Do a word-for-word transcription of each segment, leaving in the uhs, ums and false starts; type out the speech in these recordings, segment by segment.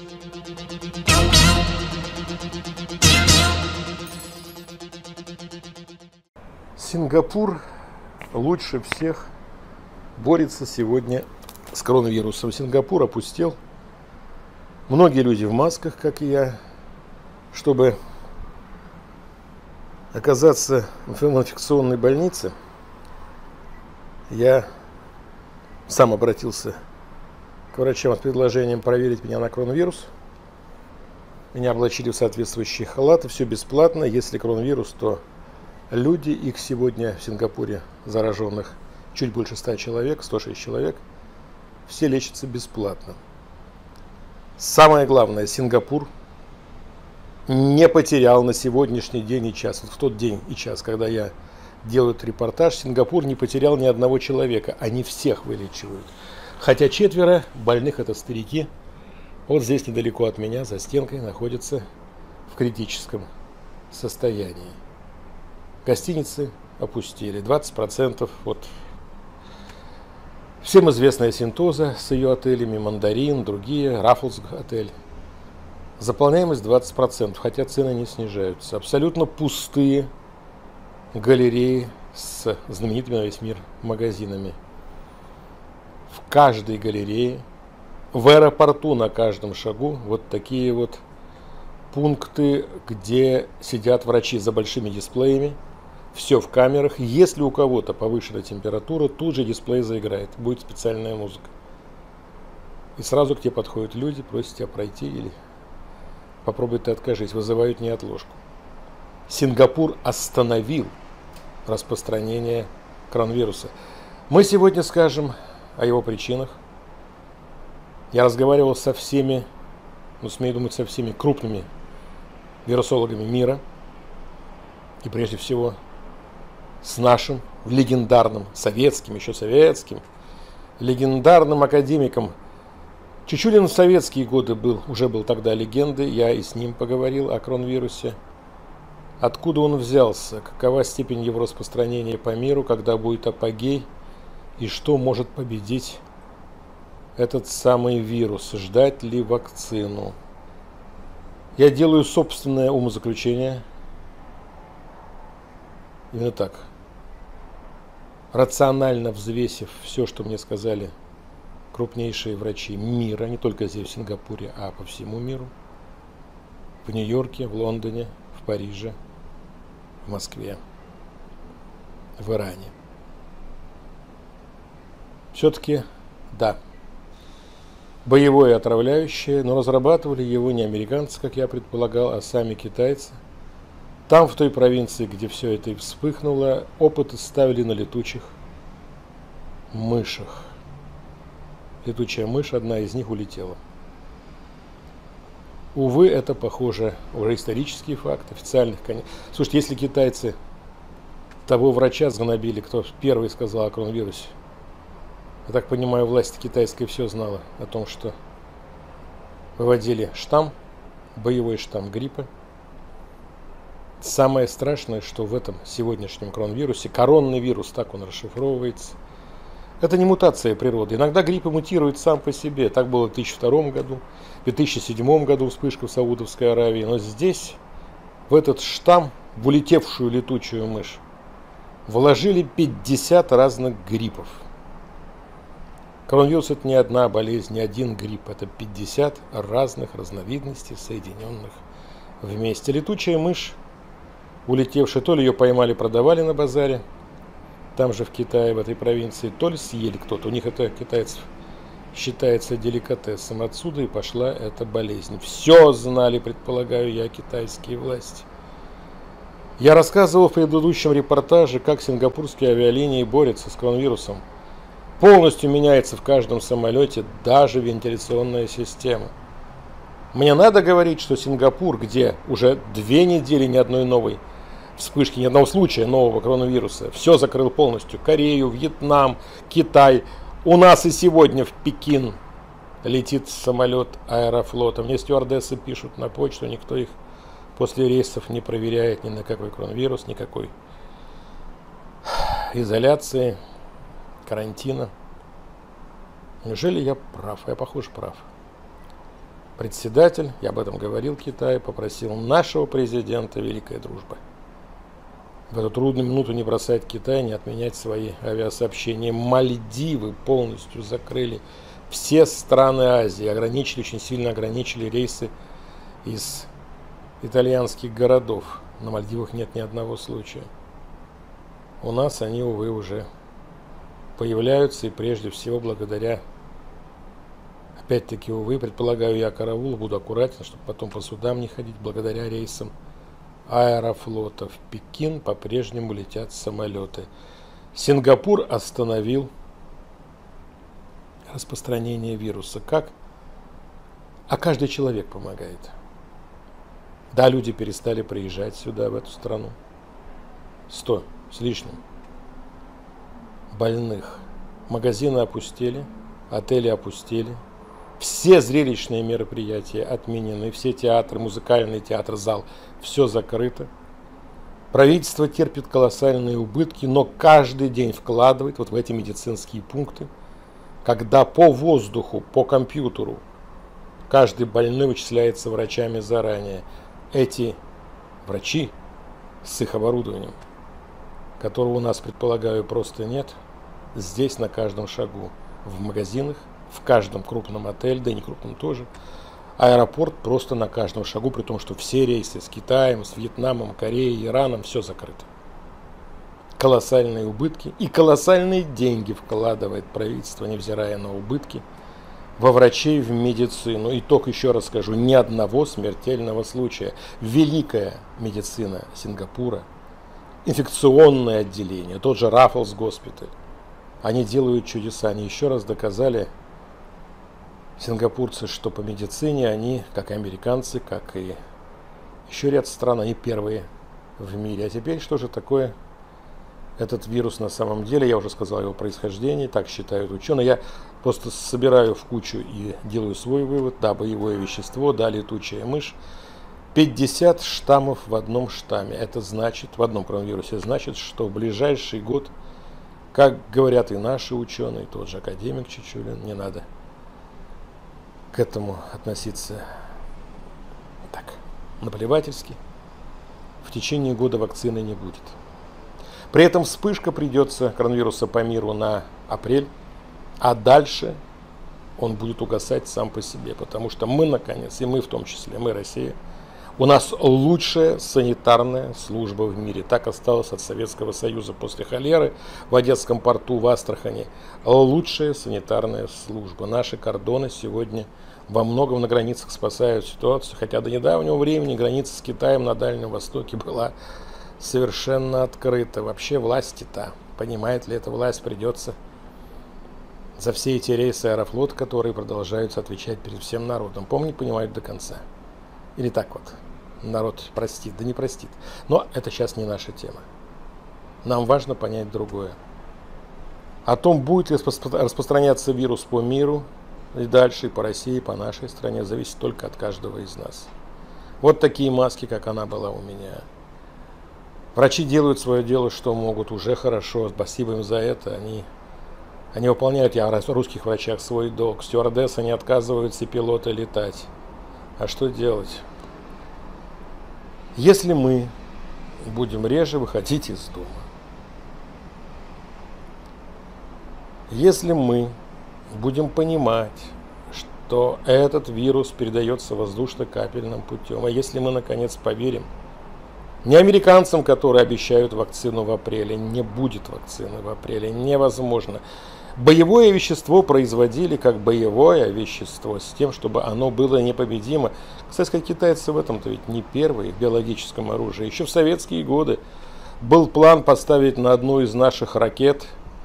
Сингапур лучше всех борется сегодня с коронавирусом. Сингапур опустел. Многие люди в масках, как и я, чтобы оказаться в инфекционной больнице. Я сам обратился к врачам с предложением проверить меня на коронавирус. Меня облачили в соответствующие халаты. Все бесплатно. Если коронавирус, то люди, их сегодня в Сингапуре зараженных чуть больше ста человек, сто шесть человек, все лечатся бесплатно. Самое главное, Сингапур не потерял на сегодняшний день и час. Вот в тот день и час, когда я делаю этот репортаж, Сингапур не потерял ни одного человека. Они всех вылечивают. Хотя четверо больных — это старики. Вот здесь недалеко от меня, за стенкой, находятся в критическом состоянии. Гостиницы опустили. двадцать процентов вот всем известная Сентоза с ее отелями, Мандарин, другие, Раффлс отель. Заполняемость двадцать процентов, хотя цены не снижаются. Абсолютно пустые галереи с знаменитыми на весь мир магазинами. В каждой галерее, в аэропорту на каждом шагу вот такие вот пункты, где сидят врачи за большими дисплеями. Все в камерах. Если у кого-то повышенная температура, тут же дисплей заиграет. Будет специальная музыка. И сразу к тебе подходят люди, просят тебя пройти или попробуй ты откажись. Вызывают неотложку. Сингапур остановил распространение коронавируса. Мы сегодня скажем о его причинах. Я разговаривал со всеми, ну, смею думать, со всеми крупными вирусологами мира. И прежде всего с нашим легендарным, советским, еще советским, легендарным академиком. Чичулин в советские годы был, уже был тогда легендой, я и с ним поговорил о коронавирусе. Откуда он взялся, какова степень его распространения по миру, когда будет апогей, и что может победить этот самый вирус, ждать ли вакцину. Я делаю собственное умозаключение. Именно так. Рационально взвесив все, что мне сказали крупнейшие врачи мира, не только здесь, в Сингапуре, а по всему миру, в Нью-Йорке, в Лондоне, в Париже, в Москве, в Иране. Все-таки, да, боевое отравляющее, но разрабатывали его не американцы, как я предполагал, а сами китайцы. Там, в той провинции, где все это и вспыхнуло, опыты ставили на летучих мышах. Летучая мышь, одна из них улетела. Увы, это, похоже, уже исторический факт, официальных, конечно. Слушайте, если китайцы того врача сгнобили, кто первый сказал о коронавирусе, я так понимаю, власть китайская все знала о том, что выводили штамм, боевой штамм гриппа. Самое страшное, что в этом сегодняшнем коронавирусе, коронный вирус, так он расшифровывается, это не мутация природы. Иногда грипп мутирует сам по себе. Так было в две тысячи втором году, в две тысячи седьмом году вспышка в Саудовской Аравии. Но здесь, в этот штамм, в улетевшую летучую мышь, вложили пятьдесят разных гриппов. Коронавирус — это не одна болезнь, не один грипп. Это пятьдесят разных разновидностей, соединенных вместе. Летучая мышь, улетевшая, то ли ее поймали, продавали на базаре, там же в Китае, в этой провинции, то ли съели кто-то. У них это, китайцев, считается деликатесом. Отсюда и пошла эта болезнь. Все знали, предполагаю я, китайские власти. Я рассказывал в предыдущем репортаже, как сингапурские авиалинии борются с коронавирусом. Полностью меняется в каждом самолете даже вентиляционная система. Мне надо говорить, что Сингапур, где уже две недели ни одной новой вспышки, ни одного случая нового коронавируса, все закрыл полностью. Корею, Вьетнам, Китай. У нас и сегодня в Пекин летит самолет Аэрофлота. Мне стюардессы пишут на почту, никто их после рейсов не проверяет ни на какой коронавирус, никакой изоляции, карантина. Неужели я прав? Я, похоже, прав. председатель, я об этом говорил, Китая, попросил нашего президента великой дружбы в эту трудную минуту не бросать Китай, не отменять свои авиасообщения. Мальдивы полностью закрыли все страны Азии, ограничили, очень сильно ограничили рейсы из итальянских городов. На Мальдивах нет ни одного случая. У нас они, увы, уже появляются, и прежде всего благодаря, опять-таки, увы, предполагаю, я караул, буду аккуратен, чтобы потом по судам не ходить, благодаря рейсам Аэрофлота в Пекин по-прежнему летят самолеты. Сингапур остановил распространение вируса. Как? А каждый человек помогает. Да, люди перестали приезжать сюда, в эту страну. Сто с лишним больных. Магазины опустели, отели опустели. Все зрелищные мероприятия отменены, все театры, музыкальный театр, зал, все закрыто. Правительство терпит колоссальные убытки, но каждый день вкладывает вот в эти медицинские пункты, когда по воздуху, по компьютеру каждый больной вычисляется врачами заранее. Эти врачи с их оборудованием, которого у нас, предполагаю, просто нет, здесь на каждом шагу, в магазинах, в каждом крупном отеле, да и не крупном тоже. Аэропорт просто на каждом шагу, при том, что все рейсы с Китаем, с Вьетнамом, Кореей, Ираном, все закрыто. Колоссальные убытки и колоссальные деньги вкладывает правительство, невзирая на убытки, во врачей, в медицину. Итог, еще раз скажу, ни одного смертельного случая. Великая медицина Сингапура, инфекционное отделение, тот же Раффлс госпиталь, они делают чудеса. Они еще раз доказали, сингапурцы, что по медицине они, как и американцы, как и еще ряд стран, они первые в мире. А теперь что же такое этот вирус на самом деле? Я уже сказал о его происхождении, так считают ученые. Я просто собираю в кучу и делаю свой вывод. Да, боевое вещество, да, летучая мышь. пятьдесят штаммов в одном штамме. Это значит, в одном коронавирусе, значит, что в ближайший год, как говорят и наши ученые, тот же академик Чичулин, не надо к этому относиться так, наплевательски, в течение года вакцины не будет. При этом вспышка придется коронавируса по миру на апрель, а дальше он будет угасать сам по себе, потому что мы, наконец, и мы в том числе, мы, Россия, у нас лучшая санитарная служба в мире. Так осталось от Советского Союза после холеры в Одесском порту, в Астрахани. Лучшая санитарная служба. Наши кордоны сегодня во многом на границах спасают ситуацию, хотя до недавнего времени граница с Китаем на Дальнем Востоке была совершенно открыта. Вообще власти-то, понимает ли эта власть, придется за все эти рейсы Аэрофлота, которые продолжаются отвечать перед всем народом. Помнить, понимают до конца. Или так вот. Народ простит, да не простит. Но это сейчас не наша тема. Нам важно понять другое. О том, будет ли распространяться вирус по миру и дальше, и по России, и по нашей стране, зависит только от каждого из нас. Вот такие маски, как она была у меня. Врачи делают свое дело, что могут, уже хорошо. Спасибо им за это. Они, они выполняют, я о русских врачах, свой долг. Стюардессы не отказываются, и пилоты летать. А что делать? Если мы будем реже выходить из дома, если мы будем понимать, что этот вирус передается воздушно-капельным путем, а если мы, наконец, поверим не американцам, которые обещают вакцину в апреле, не будет вакцины в апреле, невозможно. Боевое вещество производили как боевое вещество, с тем, чтобы оно было непобедимо. Кстати сказать, китайцы в этом-то ведь не первые в биологическом оружии. Еще в советские годы был план поставить на одну из наших ракет,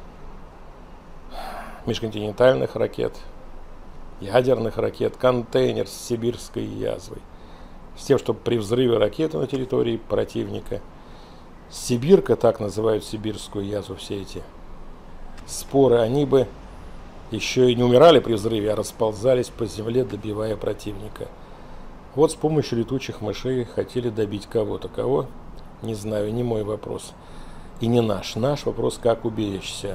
межконтинентальных ракет, ядерных ракет, контейнер с сибирской язвой. С тем, чтобы при взрыве ракеты на территории противника, Сибирка, так называют сибирскую язву все эти споры, они бы еще и не умирали при взрыве, а расползались по земле, добивая противника. Вот с помощью летучих мышей хотели добить кого-то. Кого? Не знаю, не мой вопрос. И не наш. Наш вопрос, как уберечься.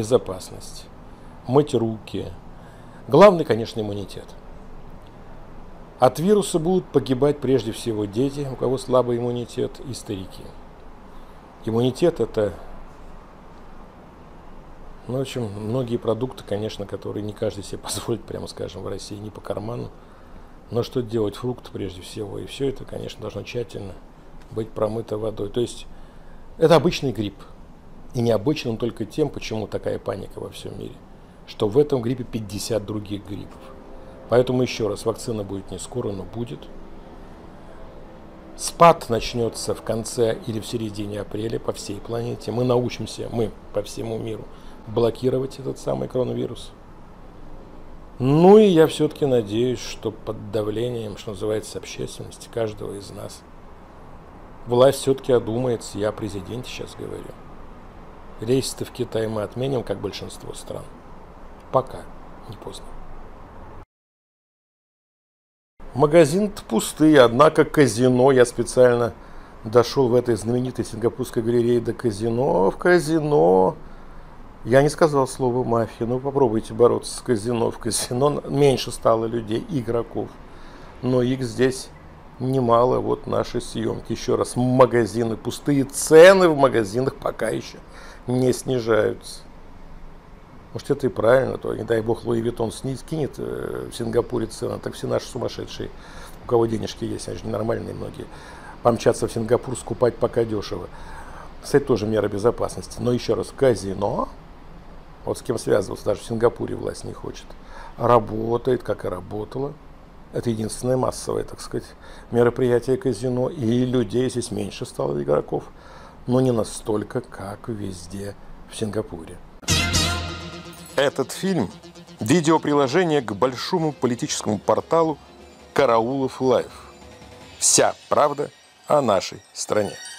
Безопасность. Мыть руки. Главный, конечно, иммунитет. От вируса будут погибать прежде всего дети, у кого слабый иммунитет, и старики. Иммунитет – это, ну, в общем, многие продукты, конечно, которые не каждый себе позволит, прямо скажем, в России, не по карману. Но что делать? Фрукты прежде всего. И все это, конечно, должно тщательно быть промыто водой. То есть это обычный грипп. И необычен он только тем, почему такая паника во всем мире, что в этом гриппе пятьдесят других гриппов. Поэтому еще раз, вакцина будет не скоро, но будет. Спад начнется в конце или в середине апреля по всей планете. Мы научимся, мы по всему миру, блокировать этот самый коронавирус. Ну и я все-таки надеюсь, что под давлением, что называется, общественности каждого из нас, власть все-таки одумается. Я о президенте сейчас говорю. Рейсы-то в Китай мы отменим, как большинство стран. Пока не поздно. Магазины-то пустые, однако казино, я специально дошел в этой знаменитой сингапурской галерее до казино. В казино, я не сказал слово мафия, ну попробуйте бороться с казино. В казино меньше стало людей, игроков, но их здесь немало. Вот наши съемки. Еще раз, магазины пустые, цены в магазинах пока еще не снижаются. Может, это и правильно, то, не дай бог, Луи Виттон скинет в Сингапуре цены, так все наши сумасшедшие, у кого денежки есть, они же ненормальные многие, помчатся в Сингапур скупать пока дешево. Кстати, тоже мера безопасности. Но еще раз, казино, вот с кем связываться, даже в Сингапуре власть не хочет, работает, как и работала. Это единственное массовое, так сказать, мероприятие казино, и людей здесь меньше стало, игроков, но не настолько, как везде в Сингапуре. Этот фильм – видеоприложение к большому политическому порталу Караулов Лайв. Вся правда о нашей стране.